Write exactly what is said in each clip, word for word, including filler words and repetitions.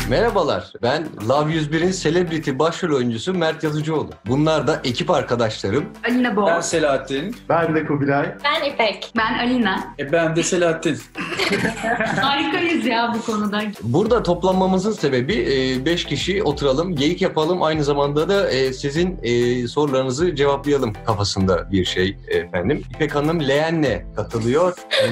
Merhabalar, ben Love yüz bir'in Celebrity başrol oyuncusu Mert Yazıcıoğlu. Bunlar da ekip arkadaşlarım. Alina Bo. Ben Selahattin. Ben de Kubilay. Ben İpek. Ben Alina. E ben de Selahattin. Harikayız ya bu konuda. Burada toplanmamızın sebebi beş kişi oturalım, geyik yapalım. Aynı zamanda da e, sizin e, sorularınızı cevaplayalım kafasında bir şey efendim. İpek Hanım leğenle katılıyor.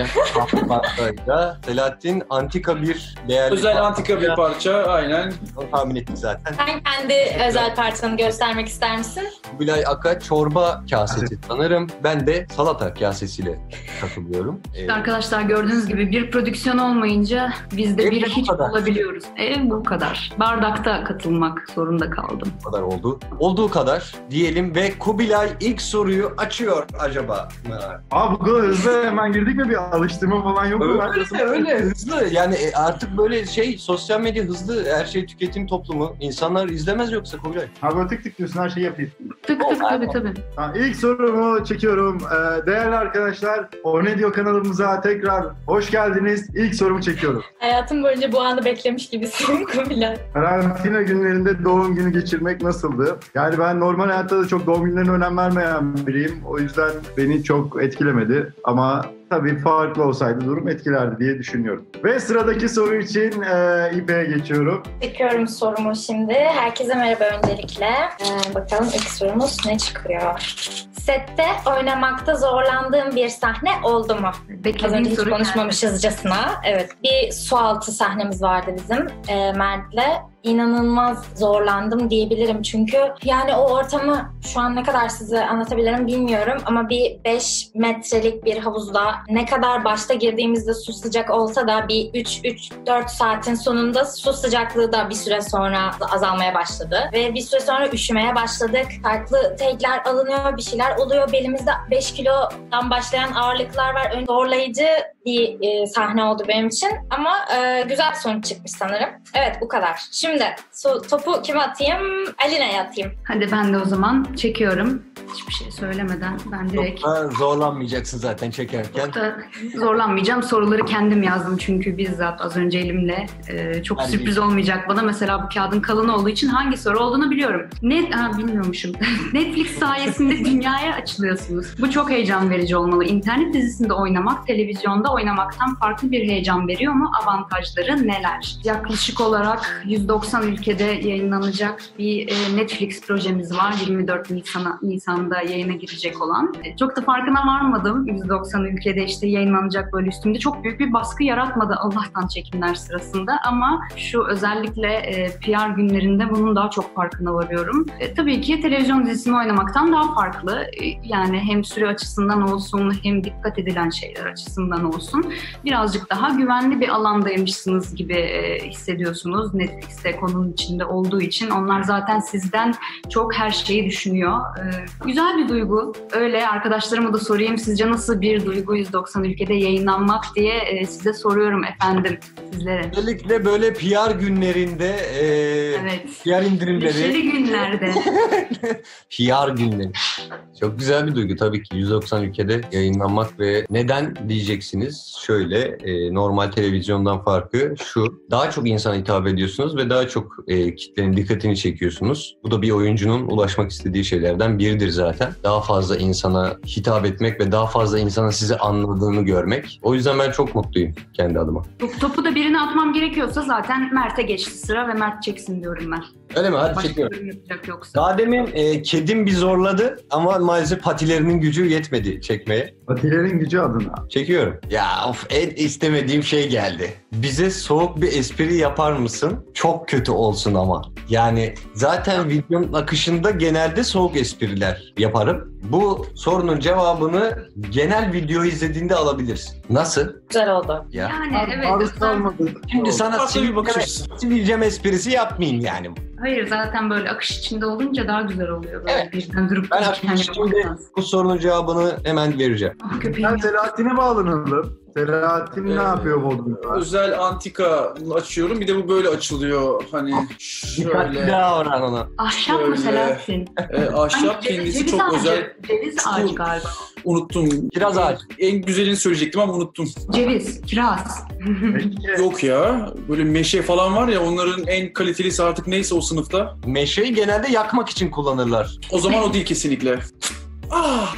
Selahattin antika bir değerli Özel parça. antika bir parça, aynen. Onu tahmin ettik zaten. Sen kendi özel parçanı göstermek ister misin? Kubilay Aka çorba kasesi sanırım. Ben de salata kasesiyle katılıyorum. İşte arkadaşlar gördüğünüz gibi bir prodüksiyon olmayınca biz de Evet, bir bu hiç kadar. olabiliyoruz. E bu kadar. Bardakta katılmak zorunda kaldım. Bu kadar oldu. Olduğu kadar diyelim ve Kubilay ilk soruyu açıyor acaba. Aa bu kadar hızlı hemen girdik mi, bir alıştırma falan yok mu? Öyle öyle hızlı yani artık böyle şey sosyal medya hızlı, her şey tüketim toplumu. İnsanlar izlemez yoksa Kubilay. Ha böyle tık tık diyorsun, her şeyi yapayım. Tık tık tabii tabii. Ha, ilk sorumu çekiyorum. Ee, değerli arkadaşlar, O Ne Diyor kanalımıza tekrar hoş geldiniz. İlk sorumu çekiyorum. Hayatım boyunca bu anı beklemiş gibisin Kubilay. Karantina günlerinde doğum günü geçirmek nasıldı? Yani ben normal hayatta da çok doğum günlerine önem vermeyen biriyim. O yüzden beni çok etkilemedi. Ama tabii farklı olsaydı durum etkilerdi diye düşünüyorum. Ve sıradaki soru için e, İpek'e geçiyorum. Çekiyorum sorumu şimdi. Herkese merhaba öncelikle. Ee, bakalım ilk sorumuz ne çıkıyor? Sette oynamakta zorlandığım bir sahne oldu mu? Az Beklediğim önce hiç soru konuşmamışızcasına. Evet. Bir sualtı sahnemiz vardı bizim e, Mert'le. İnanılmaz zorlandım diyebilirim çünkü yani o ortamı şu an ne kadar size anlatabilirim bilmiyorum ama bir beş metrelik bir havuzda ne kadar başta girdiğimizde su sıcak olsa da bir üç üç dört saatin sonunda su sıcaklığı da bir süre sonra azalmaya başladı ve bir süre sonra üşümeye başladık. Farklı take'ler alınıyor, bir şeyler oluyor. Belimizde beş kilodan başlayan ağırlıklar var. Ön zorlayıcı bir e, sahne oldu benim için ama e, güzel sonuç çıkmış sanırım. Evet bu kadar. Şimdi so- topu kime atayım? Alina'ya atayım. Hadi ben de o zaman çekiyorum. Hiçbir şey söylemeden ben direkt... Çok da zorlanmayacaksın zaten çekerken. Çok da zorlanmayacağım. Soruları kendim yazdım çünkü bizzat az önce elimle. Ee, çok Hadi sürpriz bir- olmayacak bana. Mesela bu kağıdın kalın olduğu için hangi soru olduğunu biliyorum. Net, ha, bilmiyormuşum. Netflix sayesinde dünyaya açılıyorsunuz. Bu çok heyecan verici olmalı. İnternet dizisinde oynamak, televizyonda oynamaktan farklı bir heyecan veriyor mu? Avantajları neler? Yaklaşık olarak yüz doksan ülkede yayınlanacak bir e, Netflix projemiz var. yirmi dört Nisan'a, Nisan'da yayına girecek olan. E, çok da farkına varmadım. yüz doksan ülkede işte yayınlanacak böyle üstümde. Çok büyük bir baskı yaratmadı Allah'tan çekimler sırasında ama şu özellikle e, P R günlerinde bunun daha çok farkına varıyorum. E, tabii ki televizyon dizisini oynamaktan daha farklı. E, yani hem süre açısından olsun hem dikkat edilen şeyler açısından olsun. Birazcık daha güvenli bir alandaymışsınız gibi e, hissediyorsunuz. Netflix'te konunun içinde olduğu için onlar zaten sizden çok her şeyi düşünüyor. E, güzel bir duygu. Öyle arkadaşlarıma da sorayım, sizce nasıl bir duygu yüz doksan ülkede yayınlanmak diye e, size soruyorum efendim sizlere. Özellikle böyle P R günlerinde e, Evet. P R indirimleri. Neşeli günlerde. P R günleri. Çok güzel bir duygu tabii ki yüz doksan ülkede yayınlanmak ve neden diyeceksiniz? Şöyle e, normal televizyondan farkı şu. Daha çok insana hitap ediyorsunuz ve daha çok e, kitlenin dikkatini çekiyorsunuz. Bu da bir oyuncunun ulaşmak istediği şeylerden biridir zaten. Daha fazla insana hitap etmek ve daha fazla insanın sizi anladığını görmek. O yüzden ben çok mutluyum kendi adıma. Top- Topu da birine atmam gerekiyorsa zaten Mert'e geçti sıra ve Mert çeksin diyorum ben. Öyle mi? Hadi Başka çekiyorum. yorum yapacak yoksa. Daha demin e, kedim bir zorladı ama maalesef patilerinin gücü yetmedi çekmeye. Patilerin gücü adına. Çekiyorum. Ya of, en istemediğim şey geldi. Bize soğuk bir espri yapar mısın? Çok kötü olsun ama. Yani zaten videonun akışında genelde soğuk espriler yaparım. Bu sorunun cevabını genel videoyu izlediğinde alabilirsin. Nasıl? Güzel oldu. Ya. Yani evet. Maruz özel- kalmadık. Şimdi sana Farklı bir bakış açısı. sivilcem esprisi yapmayayım yani. Hayır zaten böyle akış içinde olunca daha güzel oluyor. Böyle Evet. birden durup Ben dururken akış içinde yapmak lazım. bu sorunun cevabını hemen vereceğim. Ah, köpeğim Ben ya. Selahattin'e bağlanalım. Selahattin Evet. ne yapıyor Bodrum'da? Özel antika açıyorum. Bir de bu böyle açılıyor. Hani Dikkatli şöyle. davran ona. Ahşap mı Şöyle. Selahattin? E, ahşap Hangi- kendisi ceviz çok ağacı. özel. Ceviz ağacı galiba. Unuttum. Kiraz ağacı. En güzelini söyleyecektim ama unuttum. Ceviz, kiraz. Peki, Yok ya. Böyle meşe falan var ya, onların en kalitelisi artık neyse o sınıfta. Meşeyi genelde yakmak için kullanırlar. O zaman o değil kesinlikle. Ah!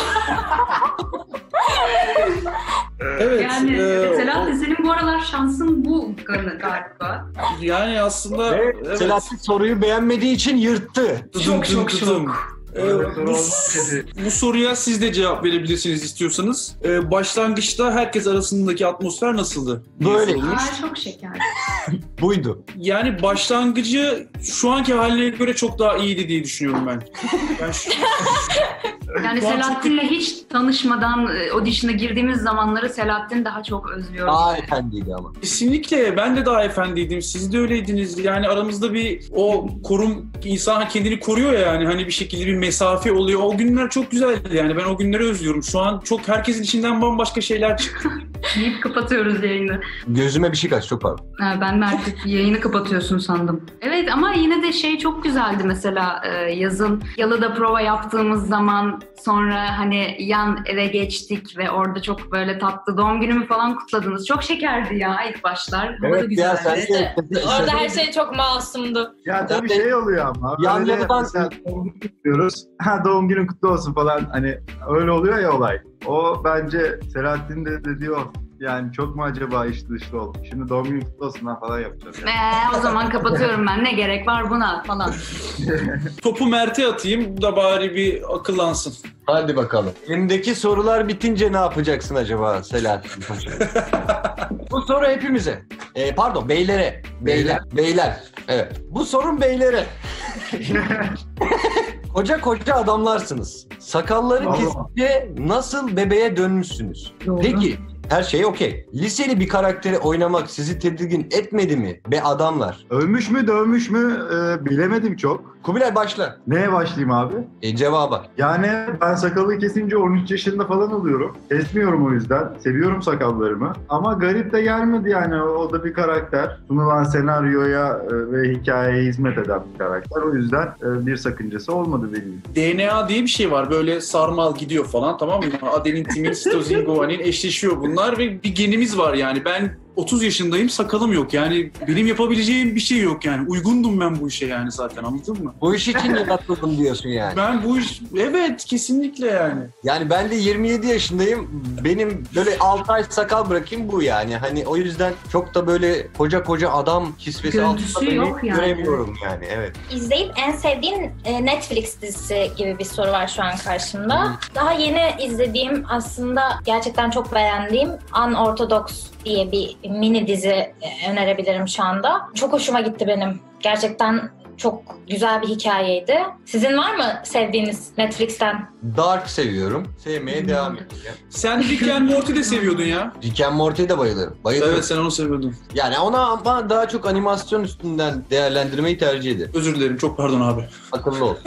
Evet. Yani e, Selahattin senin bu aralar şansın bu galiba. o- yani aslında Ve evet. Selahattin soruyu beğenmediği için yırttı. Dıdım Çok, dıdım çok, dıdım. çok. Ee, Öyle soru bu, olmaz dedi. bu soruya siz de cevap verebilirsiniz istiyorsanız. Ee, başlangıçta herkes arasındaki atmosfer nasıldı? diye Böyle. sorulmuş. Aa, çok şeker. Buydu. Yani başlangıcı şu anki haline göre çok daha iyiydi diye düşünüyorum ben. Ben şu- Yani Şu an çok- Selahattin'le hiç tanışmadan e, audition'a girdiğimiz zamanları Selahattin daha çok özlüyorum. Daha efendiydi ama. Kesinlikle ben de daha efendiydim. Siz de öyleydiniz. Yani aramızda bir o korum, insan kendini koruyor ya, yani hani bir şekilde bir mesafe oluyor. O günler çok güzeldi yani. Ben o günleri özlüyorum. Şu an çok herkesin içinden bambaşka şeyler çıktı. Deyip kapatıyoruz yayını. Gözüme bir şey kaçtı, çok pardon. Ha, ben de artık yayını kapatıyorsun sandım. Evet ama yine de şey çok güzeldi mesela e, yazın Yalı'da prova yaptığımız zaman sonra hani yan eve geçtik ve orada çok böyle tatlı doğum günümü falan kutladınız. Çok şekerdi ya ilk başlar. Hava da Evet ya, güzeldi. sen de... Orada her şey çok masumdu. Ya tabii Zaten şey oluyor ama. yan Böyle yalıdan- mesela doğum günü kutluyoruz. Ha, doğum günün kutlu olsun falan. Hani öyle oluyor ya olay. O bence Selahattin de dediği o. Yani çok mu acaba içli dışlı oldu? Şimdi doğum günü kutlu olsun lan falan yapacağız. Yani. Ee, o zaman kapatıyorum ben. Ne gerek var buna falan. Topu Mert'e atayım da bari bir akıllansın. Hadi bakalım. Elimdeki sorular bitince ne yapacaksın acaba Selahattin Paşa? Bu soru hepimize. Ee, pardon, beylere. Beyler. Beyler. Evet. Bu sorun beylere. Koca koca adamlarsınız. Sakalları Allah. kesince nasıl bebeğe dönmüşsünüz? Doğru. Peki, her şey okey. Liseli bir karakteri oynamak sizi tedirgin etmedi mi be adamlar? Övmüş mü dövmüş mü e, bilemedim çok. Kubilay başla. Neye başlayayım abi? E, cevaba. Yani ben sakalı kesince on üç yaşında falan oluyorum. Kesmiyorum o yüzden. Seviyorum sakallarımı. Ama garip de gelmedi yani. O da bir karakter. Sunulan senaryoya e, ve hikayeye hizmet eden bir karakter. O yüzden e, bir sakıncası olmadı benim. D N A diye bir şey var. Böyle sarmal gidiyor falan, tamam mı? Adenin, timin, sitozin, guanin eşleşiyor bunlar ve bir genimiz var yani. Ben otuz yaşındayım, sakalım yok. Yani benim yapabileceğim bir şey yok yani. Uygundum ben bu işe yani zaten, anladın mı? Bu iş için yaratıldım diyorsun yani. Ben bu iş... Evet, kesinlikle yani. Yani ben de yirmi yedi yaşındayım. Benim böyle altı ay sakal bırakayım bu yani. Hani o yüzden çok da böyle koca koca adam kisvesi Görüntüsü altında beni yok yani. göremiyorum yani. Evet. İzleyip en sevdiğin e, Netflix dizisi gibi bir soru var şu an karşımda. Daha yeni izlediğim, aslında gerçekten çok beğendiğim Unorthodox diye bir mini dizi e, önerebilirim şu anda. Çok hoşuma gitti benim. Gerçekten çok güzel bir hikayeydi. Sizin var mı sevdiğiniz Netflix'ten? Dark seviyorum. Sevmeye devam edeceğim. Sen Rick and Morty de seviyordun ya. Rick and Morty'ye de bayılırım. Bayılırım. Evet, sen onu seviyordun. Yani ona ama daha çok animasyon üstünden değerlendirmeyi tercih ederim. Özür dilerim, çok pardon abi. Akıllı ol.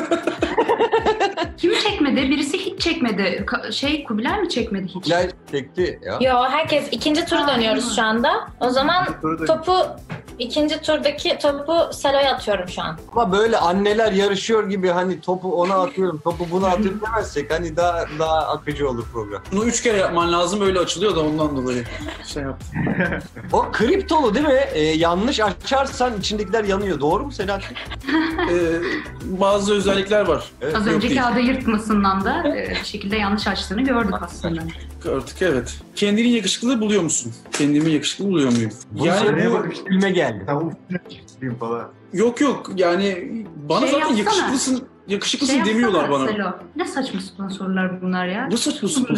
Kim çekmedi? Birisi hiç çekmedi. Ka- şey Kubilay mı çekmedi hiç? Bilal çekti ya. Yo, herkes ikinci turu dönüyoruz şu anda. O zaman topu, ikinci turdaki topu Selo'ya atıyorum şu an. Ama böyle anneler yarışıyor gibi hani topu ona atıyorum, topu buna atıyorum demezsek hani daha daha akıcı olur program. Bunu üç kere yapman lazım, öyle açılıyor da ondan dolayı şey yap. O kriptolu değil mi? Ee, yanlış açarsan içindekiler yanıyor. Doğru mu Selahattin? Ee, bazı özellikler var. Evet. Az Yok önce değil. kağıdı yırtmasından da e, bir şekilde yanlış açtığını gördük aslında. Artık evet. Kendini yakışıklı buluyor musun? Kendimi yakışıklı buluyor muyum? Bunu Yani söyleye bu... bak, filme geldi. Ya ufak falan. Yok yok yani bana Şey zaten yapsana. yakışıklısın, yakışıklısın Şey demiyorlar yapsana bana. Selo. Ne saçma sapan sorular bunlar ya. Ne saçma sapan.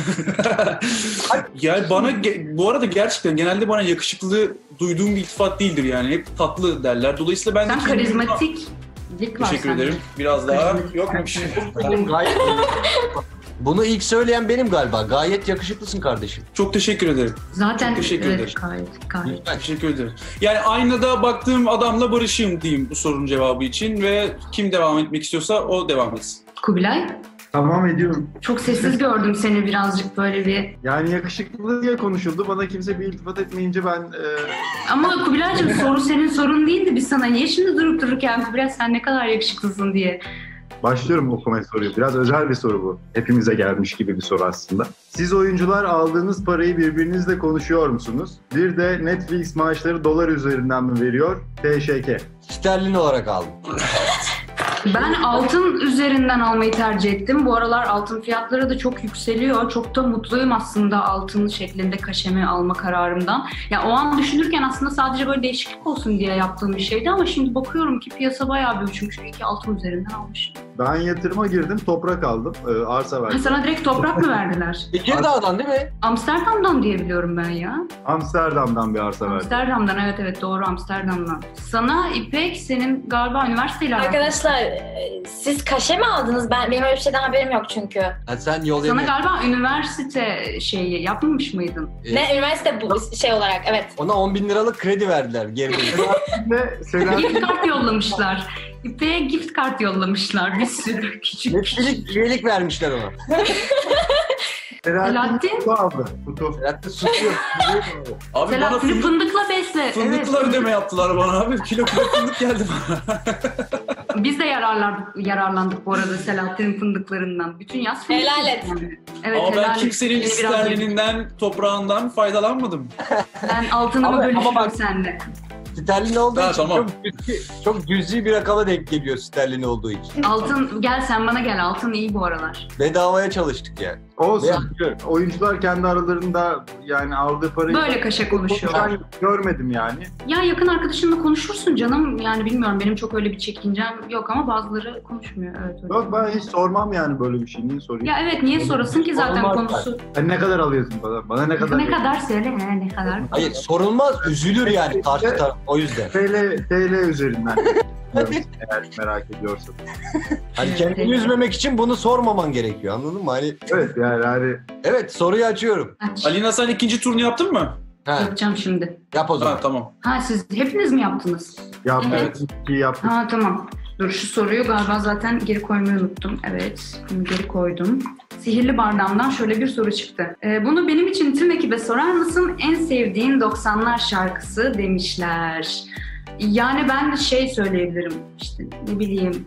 Yani bana ge- bu arada gerçekten genelde bana yakışıklı duyduğum bir iltifat değildir yani. Hep tatlı derler. Dolayısıyla ben de Sen kendimi- karizmatiklik var Teşekkür sende. ederim. Biraz daha Karizmatik. yok mu bir şey? Benim gayet... Bunu ilk söyleyen benim galiba. Gayet yakışıklısın kardeşim. Çok teşekkür ederim. Zaten Çok teşekkür evet, ederim. gayet, gayet. Teşekkür ederim. Yani aynada baktığım adamla barışayım diyeyim bu sorunun cevabı için ve kim devam etmek istiyorsa o devam etsin. Kubilay, Tamam ediyorum. çok sessiz gördüm seni birazcık böyle bir. Yani yakışıklı diye konuşuldu. Bana kimse bir iltifat etmeyince ben... E, Ama Kubilaycığım soru senin sorun değildi. Biz sana niye şimdi durup dururken Kubilay sen ne kadar yakışıklısın diye Başlıyorum okumaya soruyu. Biraz özel bir soru bu. Hepimize gelmiş gibi bir soru aslında. Siz oyuncular aldığınız parayı birbirinizle konuşuyor musunuz? Bir de Netflix maaşları dolar üzerinden mi veriyor? T Ş K. Sterlin olarak aldım. Ben altın üzerinden almayı tercih ettim. Bu aralar altın fiyatları da çok yükseliyor. Çok da mutluyum aslında altın şeklinde kaşemi alma kararımdan. Ya o an düşünürken aslında sadece böyle değişiklik olsun diye yaptığım bir şeydi ama şimdi bakıyorum ki piyasa bayağı bir uçmuş. Çünkü iki altın üzerinden almışım. Ben yatırıma girdim, toprak aldım. Ee, arsa Ha, verdim. sana direkt toprak mı verdiler? Tekirdağ'dan değil mi? Amsterdam'dan diye biliyorum ben ya. Amsterdam'dan bir arsa verdim. Amsterdam'dan, evet evet doğru, Amsterdam'dan. Sana İpek, senin galiba üniversiteyle alakalı. Arkadaşlar e, siz kaşe mi aldınız? Ben benim öyle bir şeyden haberim yok çünkü. Ha, sen yol Sana yemeği. galiba üniversite şeyi yapmamış mıydın? Ee, Ne üniversite bu şey olarak evet. Ona on bin liralık kredi verdiler geri. Ve Selahattin Gift kart yollamışlar. İpek'e gift kart yollamışlar bir sürü küçük küçük. Netflix üyelik vermişler ona. Selahattin Selahattin? kutu aldı. Kutu. Selahattin susuyor. Abi bana Selahattin'i fındık, fındıkla besle. fındıkla Evet. ödeme yaptılar bana abi. Kilo kilo fındık geldi bana. Biz de yararlandık, yararlandık bu arada Selahattin'in fındıklarından. Bütün yaz fındık. Helal et. Yani. Evet, Ama ben helal et. kimsenin Beni biraz sterlininden, toprağından faydalanmadım. Ben altınımı Ama- bölüşürüm ama bak- seninle. Sterlin olduğu Ha, için tamam. çok, cüzi, çok cüzi bir rakama denk geliyor sterlin olduğu için. Altın, gel sen bana gel. Altın iyi bu aralar. Bedavaya çalıştık yani. Olsun. Ve- Oyuncular kendi aralarında yani aldığı parayı... Böyle kaşa konuşuyor. Ben görmedim yani. Ya yakın arkadaşınla konuşursun canım. Yani bilmiyorum, benim çok öyle bir çekincem yok ama bazıları konuşmuyor. Evet, öyle. Yok ben hiç sormam yani böyle bir şey. Niye sorayım? Ya evet, niye sorasın ki zaten Olmaz konusu. Sen ne kadar alıyorsun bana? Bana ne kadar? Ne kadar söyle, he, ne kadar. Hayır sorulmaz, üzülür yani karşı taraf o yüzden. T L, T L üzerinden. Eğer merak ediyorsan. Hani kendini üzmemek için bunu sormaman gerekiyor, anladın mı? Hani Evet yani hani evet, soruyu açıyorum. Aç. Alina sen ikinci turunu yaptın mı? Ha, Yapacağım şimdi. yap o zaman. Ha tamam. Ha, siz hepiniz mi yaptınız? yaptık, Evet. iyi yaptık. Ha tamam. Dur, şu soruyu galiba zaten geri koymayı unuttum. Evet, bunu geri koydum. Sihirli bardağımdan şöyle bir soru çıktı. Ee, bunu benim için tüm ekibe sorar mısın? En sevdiğin doksanlar şarkısı demişler. Yani ben şey söyleyebilirim, işte ne bileyim,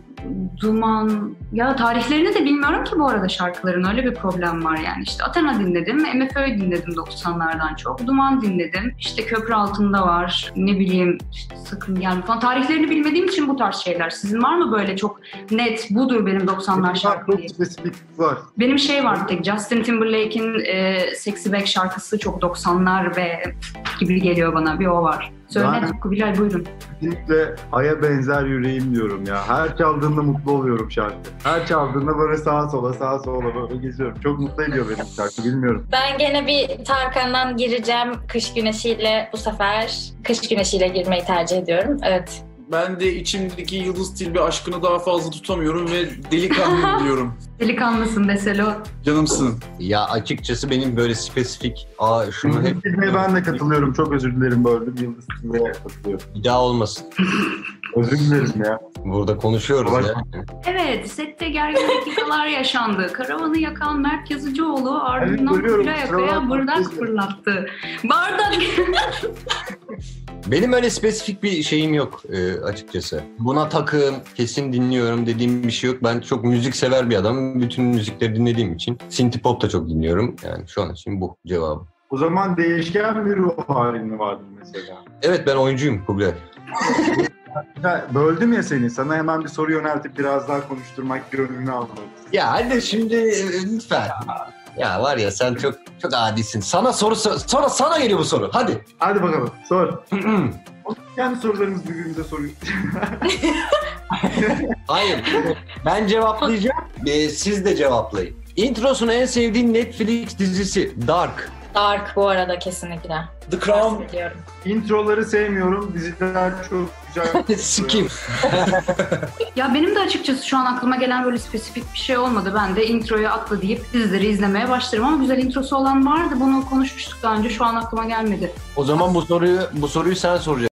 Duman, ya tarihlerini de bilmiyorum ki bu arada şarkıların, öyle bir problem var yani. İşte Athena dinledim, M F Ö'yü dinledim doksanlardan çok, Duman dinledim, işte Köprü Altında var, ne bileyim işte Sakın Gelme falan. Tarihlerini bilmediğim için bu tarz şeyler. Sizin var mı böyle çok net, budur benim doksanlar şarkı diye? Çok spesifik var. Benim şey var bir tek, Justin Timberlake'in e, Sexy Back şarkısı çok doksanlar ve gibi geliyor bana, bir o var. Söyle Ben- Kubilay, buyurun. Kesinlikle Ay'a benzer yüreğim diyorum ya. Her çaldığında mutlu oluyorum şarkı. Her çaldığında böyle sağa sola sağa sola böyle geziyorum. Çok mutlu ediyor benim şarkı, bilmiyorum. Ben gene bir Tarkan'dan gireceğim kış güneşiyle bu sefer. Kış güneşiyle girmeyi tercih ediyorum. Evet. Ben de içimdeki Yıldız Tilbe aşkını daha fazla tutamıyorum ve delikanlıyım diyorum. Delikanlısın Beselo. Canımsın. Ya açıkçası benim böyle spesifik, aa şunu hep Yıldız Tilbe'ye ben de katılıyorum. Çok özür dilerim böldüm. Yıldız Tilbe'ye katılıyorum. bir daha olmasın. Özür dilerim ya. Burada konuşuyoruz Bak- ya. Evet, sette gergin dakikalar yaşandı. Karavanı yakan Mert Yazıcıoğlu ardından Evet, görüyorum. Kubilay Kusura Akay'a bakma. bardak fırlattı. Bardak! Benim öyle spesifik bir şeyim yok e, açıkçası. Buna takığım, kesin dinliyorum dediğim bir şey yok. Ben çok müzik sever bir adamım. Bütün müzikleri dinlediğim için. Synth pop da çok dinliyorum. Yani şu an için bu cevabım. O zaman değişken bir ruh halin vardı mesela. Evet, ben oyuncuyum Kubilay. Ya, böldüm ya seni. Sana hemen bir soru yöneltip biraz daha konuşturmak, gönlünü almak. Ya hadi şimdi e, lütfen. Ya var ya, sen çok çok adisin. Sana soru sonra sana geliyor bu soru. Hadi. Hadi bakalım sor. Kendi sorularımızı birbirimize soruyoruz. Hayır. Ben cevaplayacağım. E, siz de cevaplayın. Introsunu en sevdiğin Netflix dizisi Dark. Dark bu arada kesinlikle. The Crown. Bahsediyorum. Introları sevmiyorum. Diziler çok güzel. Sikim. Ya benim de açıkçası şu an aklıma gelen böyle spesifik bir şey olmadı. Ben de introyu atla deyip dizileri izlemeye başlarım ama güzel introsu olan vardı. Bunu konuşmuştuk daha önce. Şu an aklıma gelmedi. O zaman bu soruyu bu soruyu sen soracaksın.